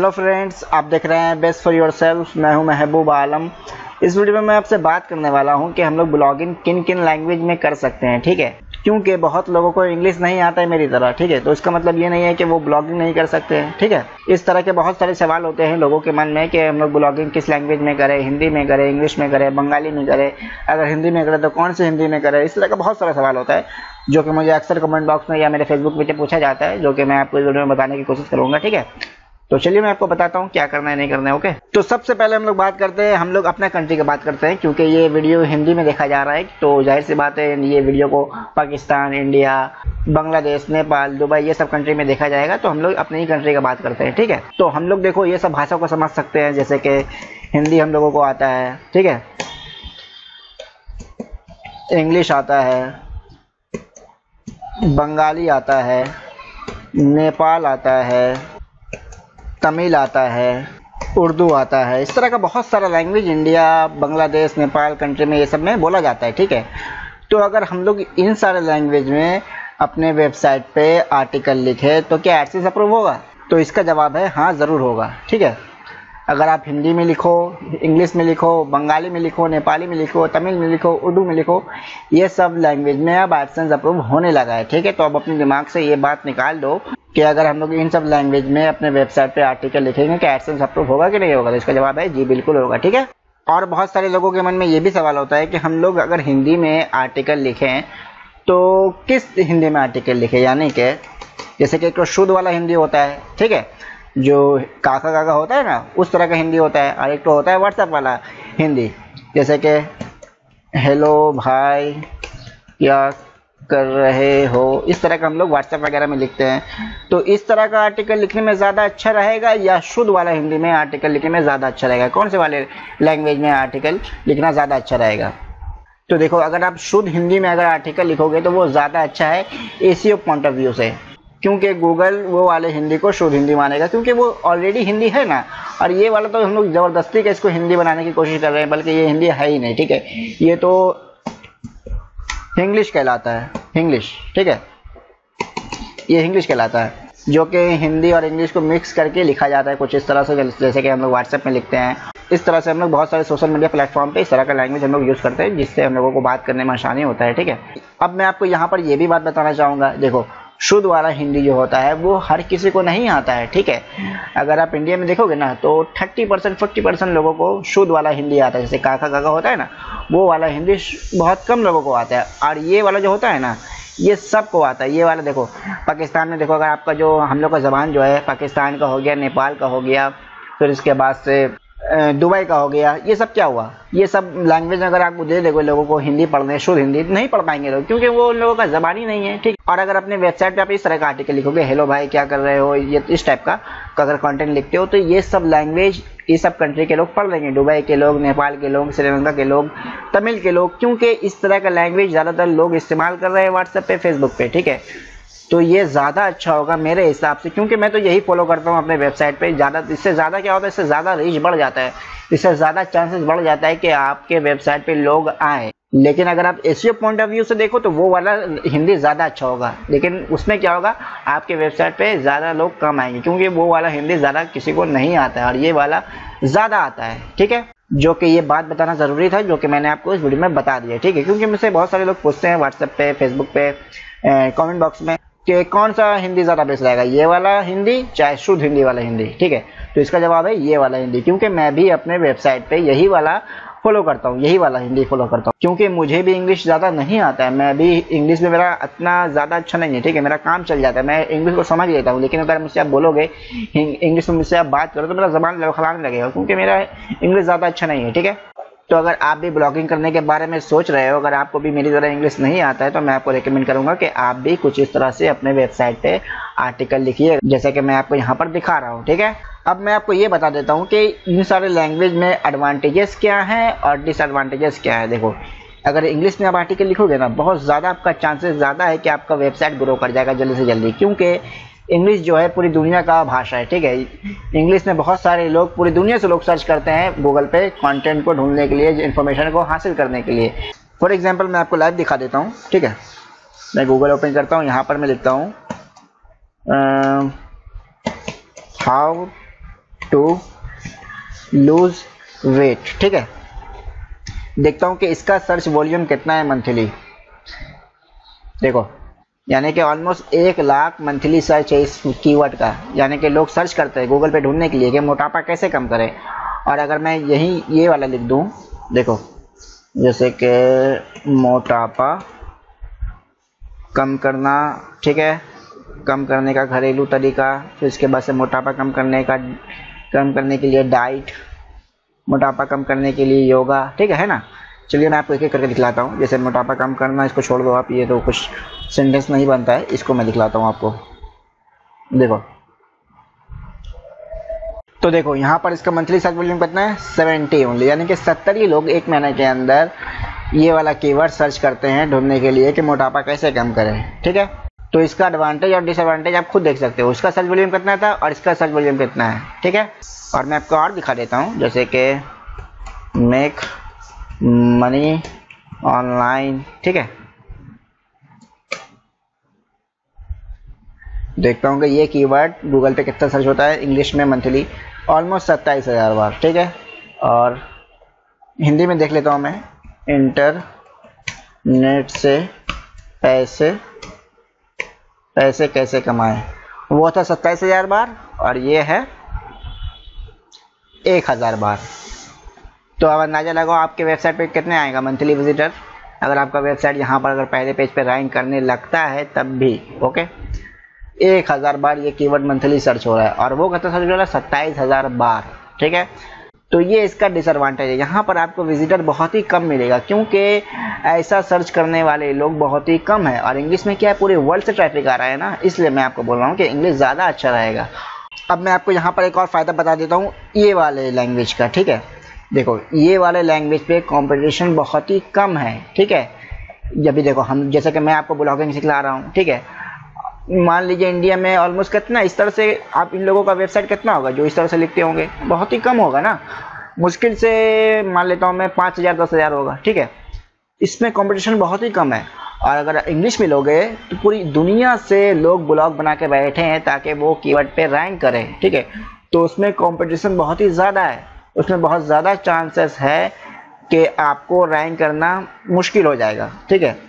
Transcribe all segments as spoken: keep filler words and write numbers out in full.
Hello friends, आप देख रहे हैं बेस्ट फॉर योर सेल्फ। मैं हूं महबूब आलम। इस वीडियो में मैं आपसे बात करने वाला हूं कि हम लोग ब्लॉगिंग किन किन लैंग्वेज में कर सकते हैं। ठीक है, क्योंकि बहुत लोगों को इंग्लिश नहीं आता है मेरी तरह। ठीक है, तो इसका मतलब ये नहीं है कि वो ब्लॉगिंग नहीं कर सकते हैं। ठीक है, इस तरह के बहुत सारे सवाल होते हैं लोगों के मन में कि हम लोग ब्लॉगिंग किस लैंग्वेज में करें, हिंदी में करें, इंग्लिश में करें, बंगाली में करें, अगर हिंदी में करें तो कौन सी हिंदी में करें। इस तरह का बहुत सारा सवाल होता है जो कि मुझे अक्सर कमेंट बॉक्स में या मेरे फेसबुक पे पूछा जाता है, जो कि मैं आपको इस वीडियो में बताने की कोशिश करूंगा। ठीक है, तो चलिए मैं आपको बताता हूँ क्या करना है नहीं करना है। ओके, तो सबसे पहले हम लोग बात करते हैं, हम लोग अपना कंट्री की बात करते हैं, क्योंकि ये वीडियो हिंदी में देखा जा रहा है। तो जाहिर सी बात है ये वीडियो को पाकिस्तान, इंडिया, बांग्लादेश, नेपाल, दुबई ये सब कंट्री में देखा जाएगा। तो हम लोग अपनी ही कंट्री की बात करते हैं। ठीक है, तो हम लोग देखो ये सब भाषा को समझ सकते हैं, जैसे कि हिंदी हम लोगों को आता है। ठीक है, इंग्लिश आता है, बंगाली आता है, नेपाल आता है, तमिल आता है, उर्दू आता है। इस तरह का बहुत सारा language India, Bangladesh, Nepal country में ये सब में बोला जाता है। ठीक है, तो अगर हम लोग इन सारे लैंग्वेज में अपने वेबसाइट पे आर्टिकल लिखे तो क्या एडसेंस अप्रूव होगा? तो इसका जवाब है हाँ, ज़रूर होगा। ठीक है, अगर आप हिंदी में लिखो, इंग्लिश में लिखो, बंगाली में लिखो, नेपाली में लिखो, तमिल में लिखो, उर्दू में लिखो, ये सब लैंग्वेज में अब एडसेंस अप्रूव होने लगा है। ठीक है, तो अब अपने दिमाग से ये बात निकाल दो कि अगर हम लोग इन सब लैंग्वेज में अपने वेबसाइट पे आर्टिकल लिखेंगे कि एडसेंस अप्रूव होगा कि नहीं होगा? तो इसका जवाब है जी, बिल्कुल होगा। ठीक है, और बहुत सारे लोगों के मन में ये भी सवाल होता है कि हम लोग अगर हिंदी में आर्टिकल लिखें तो किस हिंदी में आर्टिकल लिखें, यानी कि जैसे कि एक शुद्ध वाला हिंदी होता है। ठीक है, जो काका काका होता है ना, उस तरह का हिंदी होता है, और एक तो होता है व्हाट्सएप वाला हिंदी, जैसे कि हेलो भाई क्या कर रहे हो, इस तरह का हम लोग व्हाट्सएप वगैरह में लिखते हैं। तो इस तरह का आर्टिकल लिखने में ज़्यादा अच्छा रहेगा या शुद्ध वाला हिंदी में आर्टिकल लिखने में ज़्यादा अच्छा रहेगा? कौन से वाले लैंग्वेज में आर्टिकल लिखना ज़्यादा अच्छा रहेगा? तो देखो, अगर आप शुद्ध हिंदी में अगर आर्टिकल लिखोगे तो वो ज़्यादा अच्छा है एसईओ पॉइंट ऑफ व्यू से, क्योंकि गूगल वो वाले हिंदी को शुद्ध हिंदी मानेगा, क्योंकि वो ऑलरेडी हिंदी है ना। और ये वाला तो हम लोग ज़बरदस्ती के इसको हिंदी बनाने की कोशिश कर रहे हैं, बल्कि ये हिंदी है ही नहीं। ठीक है, ये तो इंग्लिश कहलाता है, इंग्लिश। ठीक है, ये इंग्लिश कहलाता है, जो कि हिंदी और इंग्लिश को मिक्स करके लिखा जाता है कुछ इस तरह से, जैसे कि हम लोग व्हाट्सएप में लिखते हैं। इस तरह से हम लोग बहुत सारे सोशल मीडिया प्लेटफॉर्म पे इस तरह का लैंग्वेज हम लोग यूज़ करते हैं, जिससे हम लोगों को बात करने में आसानी होता है। ठीक है, अब मैं आपको यहाँ पर ये भी बात बताना चाहूँगा, देखो शुद्ध वाला हिंदी जो होता है वो हर किसी को नहीं आता है। ठीक है, अगर आप इंडिया में देखोगे ना तो थर्टी परसेंट फोर्टी परसेंट लोगों को शुद्ध वाला हिंदी आता है, जैसे काका काका होता है ना, वो वाला हिंदी बहुत कम लोगों को आता है। और ये वाला जो होता है ना, ये सबको आता है। ये वाला देखो, पाकिस्तान में देखो, अगर आपका जो हम लोग का ज़बान जो है, पाकिस्तान का हो गया, नेपाल का हो गया, फिर इसके बाद से दुबई का हो गया, ये सब क्या हुआ? ये सब लैंग्वेज अगर आपको दे देंगे लोगों को हिंदी पढ़ने, शुद्ध हिंदी नहीं पढ़ पाएंगे लोग, क्योंकि वो लोगों का ज़बान ही नहीं है। ठीक, और अगर अपने वेबसाइट पे आप इस तरह का आर्टिकल लिखोगे, हेलो भाई क्या कर रहे हो, ये इस टाइप का अगर कंटेंट लिखते हो, तो ये सब लैंग्वेज ये सब कंट्री के लोग पढ़ लेंगे, दुबई के लोग, नेपाल के लोग, श्रीलंका के लोग, तमिल के लोग, क्योंकि इस तरह का लैंग्वेज ज़्यादातर लोग इस्तेमाल कर रहे हैं व्हाट्सएप पे, फेसबुक पे। ठीक है, तो ये ज़्यादा अच्छा होगा मेरे हिसाब से, क्योंकि मैं तो यही फॉलो करता हूँ अपने वेबसाइट पे। ज़्यादा इससे ज़्यादा क्या होता है, इससे ज़्यादा रीच बढ़ जाता है, इससे ज़्यादा चांसेस बढ़ जाता है कि आपके वेबसाइट पे लोग आए। लेकिन अगर आप एसईओ पॉइंट ऑफ व्यू से देखो तो वो वाला हिंदी ज़्यादा अच्छा होगा, लेकिन उसमें क्या होगा, आपके वेबसाइट पे ज़्यादा लोग कम आएंगे, क्योंकि वो वाला हिंदी ज़्यादा किसी को नहीं आता है और ये वाला ज़्यादा आता है। ठीक है, जो कि ये बात बताना ज़रूरी था, जो कि मैंने आपको इस वीडियो में बता दिया। ठीक है, क्योंकि मुझसे बहुत सारे लोग पूछते हैं व्हाट्सएप पे, फेसबुक पे, कमेंट बॉक्स में कि कौन सा हिंदी ज़्यादा बेस्ट रहेगा, ये वाला हिंदी चाहे शुद्ध हिंदी वाला हिंदी? ठीक है, तो इसका जवाब है ये वाला हिंदी, क्योंकि मैं भी अपने वेबसाइट पे यही वाला फॉलो करता हूँ, यही वाला हिंदी फॉलो करता हूँ, क्योंकि मुझे भी इंग्लिश ज़्यादा नहीं आता है। मैं भी इंग्लिश में मेरा इतना ज़्यादा अच्छा नहीं है। ठीक है, मेरा काम चल जाता है, मैं इंग्लिश को समझ लेता हूँ, लेकिन अगर मुझसे आप बोलोगे इंग्लिश में मुझसे आप बात करो तो मेरा ज़बान लड़खड़ाने लगेगा, क्योंकि मेरा इंग्लिश ज़्यादा अच्छा नहीं है। ठीक है, तो अगर आप भी ब्लॉगिंग करने के बारे में सोच रहे हो, अगर आपको भी मेरी तरह इंग्लिश नहीं आता है, तो मैं आपको रेकमेंड करूंगा कि आप भी कुछ इस तरह से अपने वेबसाइट पे आर्टिकल लिखिए, जैसे कि मैं आपको यहाँ पर दिखा रहा हूँ। ठीक है, अब मैं आपको ये बता देता हूँ कि इन सारे लैंग्वेज में एडवांटेजेस क्या हैं और डिसएडवांटेजेस क्या है। देखो, अगर इंग्लिश में आप आर्टिकल लिखोगे ना, बहुत ज़्यादा आपका चांसेस ज़्यादा है कि आपका वेबसाइट ग्रो कर जाएगा जल्दी से जल्दी, क्योंकि इंग्लिश जो है पूरी दुनिया का भाषा है। ठीक है, इंग्लिश में बहुत सारे लोग, पूरी दुनिया से लोग सर्च करते हैं गूगल पे कंटेंट को ढूंढने के लिए, इन्फॉर्मेशन को हासिल करने के लिए। फॉर एग्जांपल मैं आपको लाइव दिखा देता हूँ। ठीक है, मैं गूगल ओपन करता हूँ, यहाँ पर मैं लिखता हूँ हाउ टू लूज वेट, ठीक है। देखता हूँ कि इसका सर्च वॉल्यूम कितना है मंथली। देखो यानी कि ऑलमोस्ट एक लाख मंथली सर्च है इस कीवर्ड का, यानी कि लोग सर्च करते हैं गूगल पे ढूंढने के लिए कि मोटापा कैसे कम करें। और अगर मैं यही ये वाला लिख दूं, देखो जैसे कि मोटापा कम करना, ठीक है, कम करने का घरेलू तरीका, फिर इसके बाद से मोटापा कम करने का कम करने के लिए डाइट, मोटापा कम करने के लिए योगा, ठीक है ना। चलिए मैं आपको एक एक करके दिखलाता हूँ। जैसे मोटापा कम करना, इसको छोड़ दो आप, ये तो कुछ सेंटेंस नहीं बनता है, इसको मैं दिखलाता हूँ आपको। देखो तो देखो यहाँ पर इसका मंथली सर्च वॉल्यूम कितना है, सेवेंटी ओनली, यानी कि सत्तर ही लोग एक महीने के अंदर ये वाला कीवर्ड सर्च करते हैं ढूंढने के लिए कि मोटापा कैसे कम करें, ठीक है। तो इसका एडवांटेज और डिसएडवांटेज आप खुद देख सकते हो, उसका सर्च वॉल्यूम कितना था और इसका सर्च वॉल्यूम कितना है, ठीक है। और मैं आपको और दिखा देता हूँ, जैसे कि मेक मनी ऑनलाइन, ठीक है। देखता हूँ कि ये कीवर्ड गूगल पे कितना सर्च होता है इंग्लिश में मंथली, ऑलमोस्ट सत्ताईस हज़ार बार, ठीक है। और हिंदी में देख लेता हूँ मैं, इंटरनेट से पैसे पैसे कैसे कमाएं, वो था सत्ताईस हज़ार बार और ये है एक हज़ार बार। तो अब अंदाजा लगाओ आपके वेबसाइट पे कितने आएगा मंथली विजिटर, अगर आपका वेबसाइट यहाँ पर अगर पहले पेज पे रैंक करने लगता है तब भी, ओके। एक हज़ार बार ये कीवर्ड मंथली सर्च हो रहा है और वो कितना सर्च हो रहा है, सत्ताईस हज़ार बार, ठीक है। तो ये इसका डिसएडवांटेज है, यहाँ पर आपको विजिटर बहुत ही कम मिलेगा क्योंकि ऐसा सर्च करने वाले लोग बहुत ही कम है। और इंग्लिश में क्या है, पूरे वर्ल्ड से ट्रैफिक आ रहा है ना, इसलिए मैं आपको बोल रहा हूँ कि इंग्लिश ज़्यादा अच्छा रहेगा। अब मैं आपको यहाँ पर एक और फ़ायदा बता देता हूँ ये वाले लैंग्वेज का, ठीक है। देखो ये वाले लैंग्वेज पे कंपटीशन बहुत ही कम है, ठीक है। जब भी देखो हम, जैसे कि मैं आपको ब्लॉगिंग सिखला रहा हूँ, ठीक है, मान लीजिए इंडिया में ऑलमोस्ट कितना इस तरह से आप इन लोगों का वेबसाइट कितना होगा जो इस तरह से लिखते होंगे, बहुत ही कम होगा ना, मुश्किल से मान लेता हूँ मैं पाँच हज़ार दस हज़ार होगा, ठीक है। इसमें कंपटीशन बहुत ही कम है। और अगर इंग्लिश में लोगे तो पूरी दुनिया से लोग ब्लॉग बना के बैठे हैं ताकि वो कीवर्ड पे रैंक करें, ठीक है। तो उसमें कंपटीशन बहुत ही ज़्यादा है, उसमें बहुत ज़्यादा चांसेस है कि आपको रैंक करना मुश्किल हो जाएगा, ठीक है।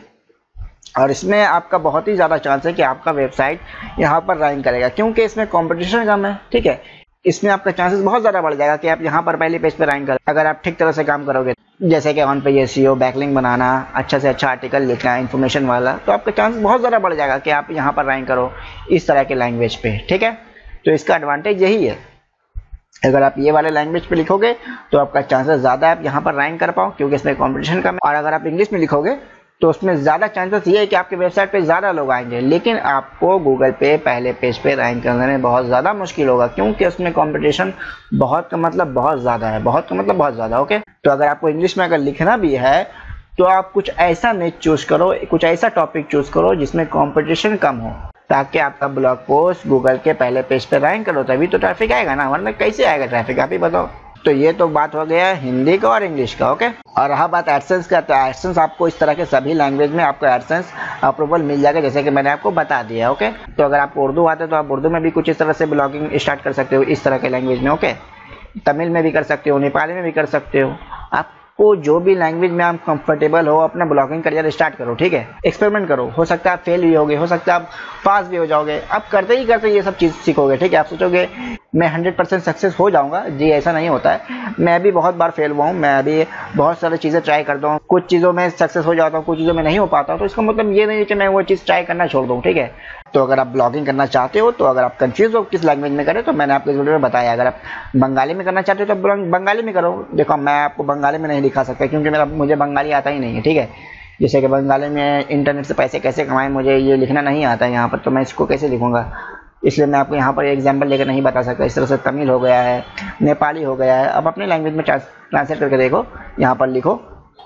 और इसमें आपका बहुत ही ज़्यादा चांस है कि आपका वेबसाइट यहाँ पर रैंक करेगा क्योंकि इसमें कंपटीशन कम है, ठीक है। इसमें आपका चांसेस बहुत ज़्यादा बढ़ जाएगा कि आप यहाँ पर पहले पेज पे रैंक करें अगर आप ठीक तरह से काम करोगे, जैसे कि ऑन पेज एसईओ, बैकलिंक बनाना, अच्छा से अच्छा आर्टिकल लिखना, इन्फॉर्मेशन वाला, तो आपका चांस बहुत ज़्यादा बढ़ जाएगा कि आप यहाँ पर रैंक करो इस तरह के लैंग्वेज पे, ठीक है। तो इसका एडवांटेज यही है, अगर आप ये वाले लैंग्वेज पे लिखोगे तो आपका चांसेस ज़्यादा है आप यहाँ पर रैंक कर पाओ क्योंकि इसमें कंपटीशन कम है। और अगर आप इंग्लिश में लिखोगे तो उसमें ज़्यादा चांसेस ये है कि आपके वेबसाइट पे ज़्यादा लोग आएंगे, लेकिन आपको गूगल पे पहले पेज पे रैंक करने में बहुत ज़्यादा मुश्किल होगा क्योंकि उसमें कंपटीशन बहुत का मतलब बहुत ज़्यादा है, बहुत का मतलब बहुत ज़्यादा, ओके। तो अगर आपको इंग्लिश में अगर लिखना भी है तो आप कुछ ऐसा निच चूज़ करो, कुछ ऐसा टॉपिक चूज़ करो जिसमें कॉम्पिटिशन कम हो ताकि आपका ब्लॉग पोस्ट गूगल के पहले पेज पे रैंक करो, तभी तो ट्रैफिक आएगा ना, वरना कैसे आएगा ट्रैफिक, आप ही बताओ। तो ये तो बात हो गया हिंदी का और इंग्लिश का, ओके। और रहा बात एडसेंस का, तो एडसेंस आपको इस तरह के सभी लैंग्वेज में आपको एडसेंस अप्रूवल मिल जाएगा जैसे कि मैंने आपको बता दिया, ओके। तो अगर आपको उर्दू आता है तो आप उर्दू में भी कुछ इस तरह से ब्लॉगिंग स्टार्ट कर सकते हो इस तरह के लैंग्वेज में, ओके। तमिल में भी कर सकते हो, नेपाली में भी कर सकते हो, आप को जो भी लैंग्वेज में आप कंफर्टेबल हो अपना ब्लॉगिंग करियर स्टार्ट करो, ठीक है। एक्सपेरिमेंट करो, हो सकता है आप फेल भी होगे, हो सकता है आप पास भी हो जाओगे, आप करते ही करते ये सब चीज़ सीखोगे, ठीक है। आप सोचोगे मैं हंड्रेड परसेंट सक्सेस हो जाऊंगा, जी ऐसा नहीं होता है। मैं भी बहुत बार फेल हुआ हूँ, मैं अभी बहुत सारी चीज़ें ट्राई करता हूँ, कुछ चीज़ों में सक्सेस हो जाता हूँ, कुछ चीज़ों में नहीं हो पाता हूँ, तो इसका मतलब ये नहीं है कि मैं वो चीज़ ट्राई करना छोड़ दूँ, ठीक है। तो अगर आप ब्लॉगिंग करना चाहते हो, तो अगर आप कंफ्यूज हो किस लैंग्वेज में करें, तो मैंने आपको इस वीडियो में बताया। अगर आप बंगाली में करना चाहते हो तो बंगाली में करो। देखो मैं आपको बंगाली में नहीं दिखा सकता क्योंकि मेरा मुझे बंगाली आता ही नहीं है, ठीक है। जैसे कि बंगाली में इंटरनेट से पैसे कैसे कमाएं, मुझे ये लिखना नहीं आता है यहाँ पर, तो मैं इसको कैसे लिखूँगा, इसलिए मैं आपको यहाँ पर एग्जाम्पल लेकर नहीं बता सकता। इस तरह से तमिल हो गया है, नेपाली हो गया है, अब अपने लैंग्वेज में ट्रांसलेट करके देखो, यहाँ पर लिखो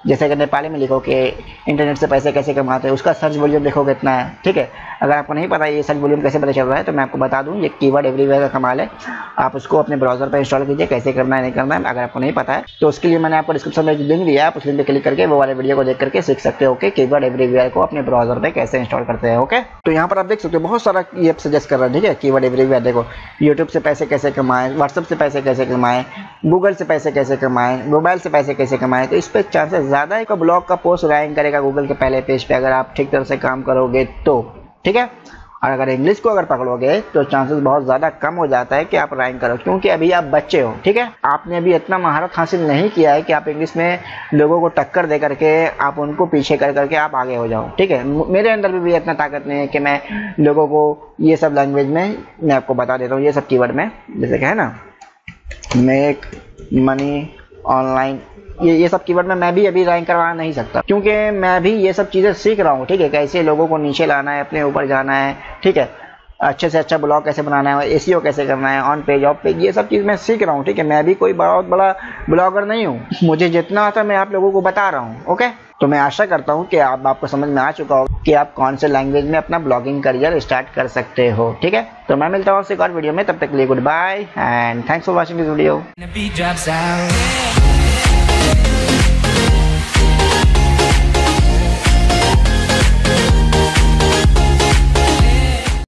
जैसे कि नेपाली में लिखो कि इंटरनेट से पैसे कैसे कमाते हैं, उसका सर्च वॉल्यूम देखो कितना है, ठीक है। अगर आपको नहीं पता ये सर्च वॉल्यूम कैसे पता चल रहा है तो मैं आपको बता दूं, ये कीवर्ड एवरीवेयर का कमाल है। आप उसको अपने ब्राउजर पर इंस्टॉल कीजिए, कैसे करना है नहीं करना है। अगर आपको नहीं पता है तो उसके लिए मैंने आपको डिस्क्रिप्शन में लिंक दिया है, आप उस लिंक पर क्लिक करके वो वाले वीडियो को देख करके सीख सकते हो कि कीवर्ड एवरीवेयर को अपने ब्राउजर पर कैसे इंस्टॉल करते हैं। ओके, तो यहाँ पर आप देख सकते हो बहुत सारा ये सजेस्ट कर रहा है, ठीक है। कीवर्ड एवरीवेयर देखो, यूट्यूब से पैसे कैसे कमाएं, व्हाट्सएप से पैसे कैसे कमाएं, गूगल से पैसे कैसे कमाएं, मोबाइल से पैसे कैसे कमाएं। तो इस पे चांसेस ज़्यादा है कि ब्लॉग का पोस्ट रैंक करेगा गूगल के पहले पेज पे, अगर आप ठीक तरह से काम करोगे तो, ठीक है। और अगर इंग्लिश को अगर पकड़ोगे तो चांसेस बहुत ज़्यादा कम हो जाता है कि आप रैंक करो, क्योंकि अभी आप बच्चे हो, ठीक है। आपने अभी इतना महारत हासिल नहीं किया है कि आप इंग्लिश में लोगों को टक्कर दे करके आप उनको पीछे कर करके आप आगे हो जाओ, ठीक है। मेरे अंदर भी, भी इतना ताकत नहीं है कि मैं लोगों को ये सब लैंग्वेज में मैं आपको बता देता हूँ, ये सब कीवर्ड में, जैसे कि है ना मेक मनी ऑनलाइन, ये ये सब कीवर्ड में मैं भी अभी रैंक करवा नहीं सकता, क्योंकि मैं भी ये सब चीज़ें सीख रहा हूँ, ठीक है। कैसे लोगों को नीचे लाना है, अपने ऊपर जाना है, ठीक है। अच्छे से अच्छा ब्लॉग कैसे बनाना है, एसीओ कैसे करना है, ऑन पेज ऑफ पेज, ये सब चीज़ मैं सीख रहा हूँ, ठीक है। मैं भी कोई बहुत बड़ा ब्लॉगर नहीं हूँ, मुझे जितना आता मैं आप लोगों को बता रहा हूँ। ओके, तो मैं आशा करता हूँ कि आप आपको समझ में आ चुका हो कि आप कौन से लैंग्वेज में अपना ब्लॉगिंग करियर स्टार्ट कर सकते हो, ठीक है। तो मैं मिलता हूँ आपसे एक और वीडियो में, तब तक के लिए goodbye and thanks for watching this video.